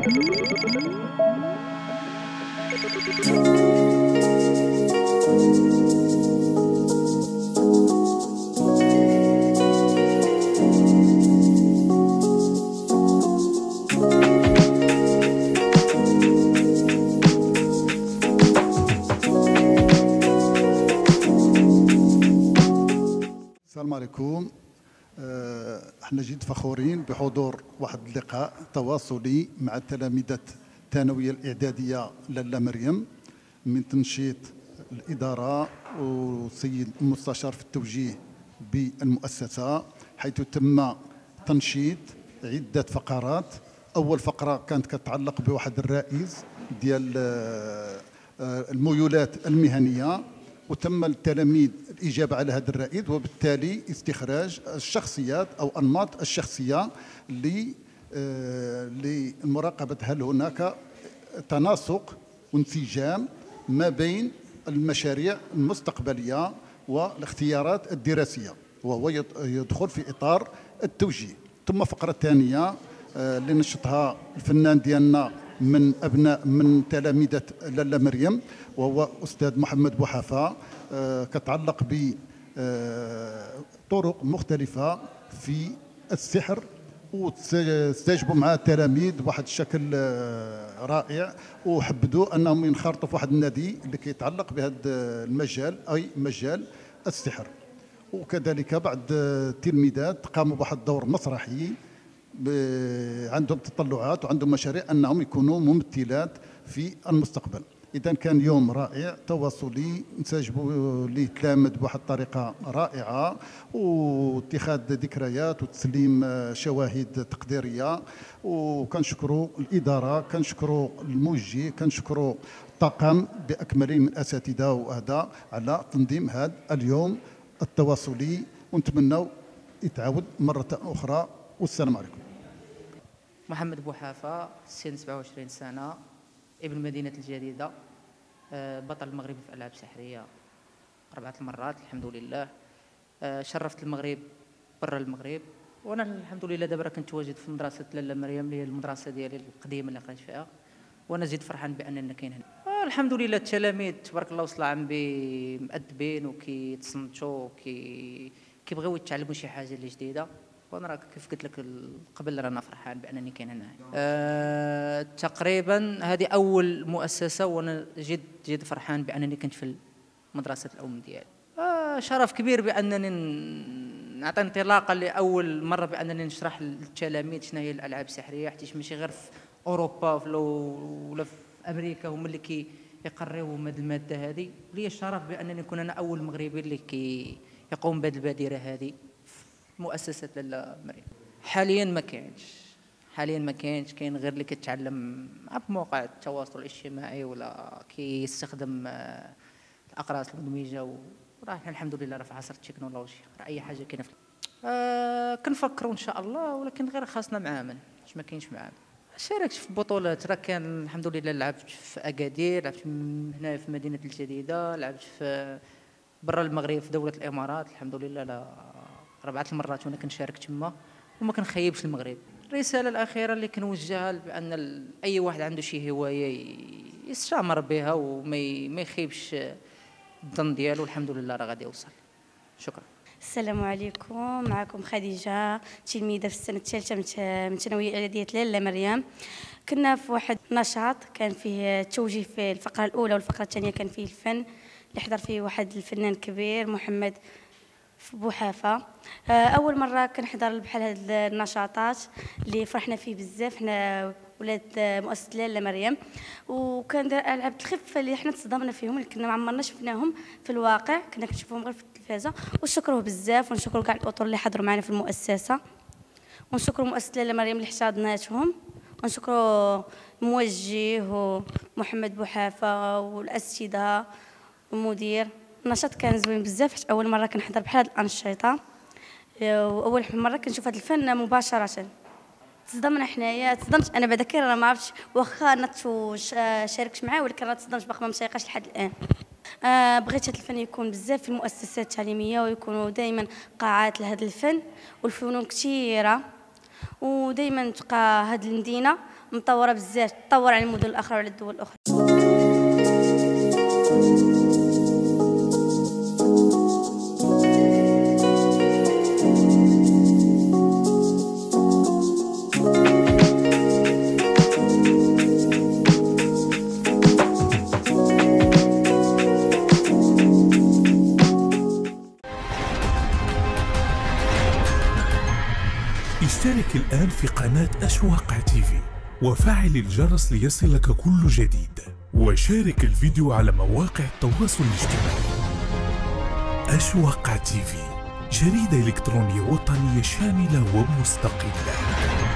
السلام عليكم. احنا جد فخورين بحضور واحد اللقاء تواصلي مع تلامذة الثانوية الإعدادية لالا مريم من تنشيط الإدارة والسيد المستشار في التوجيه بالمؤسسة، حيث تم تنشيط عدة فقرات. أول فقرة كانت كتتعلق بواحد الرئيس ديال الميولات المهنية، وتم للتلاميذ الإجابة على هذا الرائد، وبالتالي استخراج الشخصيات أو أنماط الشخصية لمراقبة هل هناك تناسق وانسجام ما بين المشاريع المستقبلية والاختيارات الدراسية، وهو يدخل في إطار التوجيه. ثم فقرة ثانية اللي نشطها الفنان ديالنا من تلامذة لالا مريم، وهو أستاذ محمد بوحافة، كتعلق بطرق مختلفة في السحر، واستجبوا مع التلاميذ بواحد الشكل رائع، وحبدوا أنهم ينخرطوا في واحد النادي اللي كيتعلق بهذا المجال، أي مجال السحر. وكذلك بعض التلميذات قاموا بواحد الدور مسرحي، عندهم تطلعات وعندهم مشاريع أنهم يكونوا ممثلات في المستقبل. إذا كان يوم رائع تواصلي، نسجبوا ليه تلامذ بواحد الطريقة رائعة، واتخاذ ذكريات وتسليم شواهد تقديرية. وكنشكروا الإدارة، كنشكروا الموجه، كنشكروا الطاقم بأكمله من الأساتذة وهذا على تنظيم هذا اليوم التواصلي، ونتمنوا يتعاود مرة أخرى. والسلام عليكم. محمد بوحافة، سن 27 سنة، ابن مدينة الجديدة، بطل المغرب في ألعاب سحرية 4 مرات الحمد لله. شرفت المغرب برا المغرب، وانا الحمد لله دابا كنتواجد في مدرسة لالا مريم اللي هي المدرسة ديالي القديمة اللي قريت فيها، وانا زيد فرحان باننا كاين هنا. الحمد لله التلاميذ تبارك الله وصل عام مؤدبين وكيتصنتوا كيبغيو يتعلموا شي حاجة اللي جديدة، وانا راه كيف قلت لك قبل رانا فرحان بانني كاين هنا. تقريبا هذه اول مؤسسه، وانا جد فرحان بانني كنت في مدرسه الام ديالي. شرف كبير بانني نعطي انطلاقه لاول مره بانني نشرح للتلاميذ شنو هي الالعاب السحريه، حيت ماشي غير في اوروبا ولا في امريكا هما اللي كيقريو هذه الماده هذه. لي الشرف بانني نكون انا اول مغربي اللي يقوم بهذه البادره هذه مؤسسة لالا مريم. حاليا ما كاينش، كاين غير اللي كيتعلم في مواقع التواصل الاجتماعي ولا كيستخدم الاقراص المدمجه، وراه الحمد لله راه في عصر التكنولوجيا، راه اي حاجه كاينه كنفكروا ان شاء الله، ولكن غير خاصنا معامل، باش ما كاينش معامل. شاركت في بطولات، راه كان الحمد لله لعبت في اكادير، لعبت هنا في مدينه الجديده، لعبت في برا المغرب في دوله الامارات الحمد لله 4 مرات وانا كنشارك تما، وما كنخيبش المغرب. الرساله الاخيره اللي كنوجهها بان اي واحد عنده شي هوايه يستمر بها وما يخيبش الظن ديالو، الحمد لله راه غادي يوصل. شكرا. السلام عليكم، معكم خديجه، تلميذه في السنه الثالثه من ثانويه اعداديه لالا مريم. كنا في واحد نشاط كان فيه توجيه في الفقره الاولى، والفقره الثانيه كان فيه الفن اللي حضر فيه واحد الفنان كبير محمد بوحافة. أول مرة كنحضر بحال هاد النشاطات اللي فرحنا فيه بزاف حنا ولاد مؤسسة لالا مريم، وكان ألعاب الخفة اللي حنا تصدمنا فيهم، اللي كنا ما عمرنا شفناهم في الواقع، كنا كنشوفوهم غير في التلفازة. ونشكروه بزاف، ونشكروا كاع الأطر اللي حضروا معنا في المؤسسة، ونشكروا مؤسسة لالا مريم اللي احتضناتهم، ونشكروا الموجه ومحمد بوحافة والأساتذة والمدير. النشاط كان زوين بزاف، حيت اول مره كنحضر بحال هاد الانشطه، واول مره كنشوف هاد الفن مباشره. تصدمنا حنايا، تصدمت انا بعدا كي راه ما عرفتش، واخا نط شاركت معاه، ولكن راه تصدمت باقي ما مسيقاش لحد الان. بغيت هاد الفن يكون بزاف في المؤسسات التعليميه، ويكونوا دائما قاعات لهذا الفن، والفنون كثيره، ودائما تبقى هاد المدينه مطوره بزاف، تطور على المدن الاخرى وعلى الدول الاخرى. اشترك الآن في قناة أشواق تيفي وفعل الجرس ليصلك كل جديد، وشارك الفيديو على مواقع التواصل الاجتماعي. أشواق تيفي، جريدة إلكترونية وطنية شاملة ومستقلة.